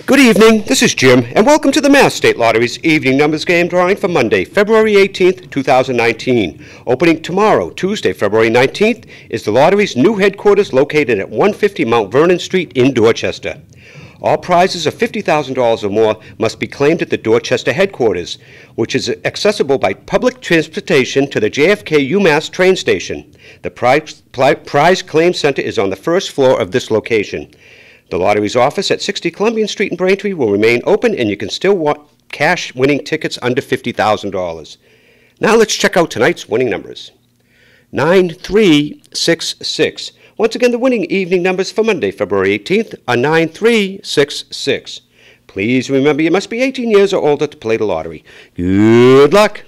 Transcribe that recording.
Good evening, this is Jim, and welcome to the Mass State Lottery's evening numbers game drawing for Monday, February 18th, 2019. Opening tomorrow, Tuesday, February 19th, is the lottery's new headquarters located at 150 Mount Vernon Street in Dorchester. All prizes of $50,000 or more must be claimed at the Dorchester headquarters, which is accessible by public transportation to the JFK UMass train station. The prize claim center is on the first floor of this location. The lottery's office at 60 Columbian Street in Braintree will remain open, and you can still want cash winning tickets under $50,000. Now let's check out tonight's winning numbers. 9366. Once again, the winning evening numbers for Monday, February 18th are 9366. Please remember you must be 18 years or older to play the lottery. Good luck.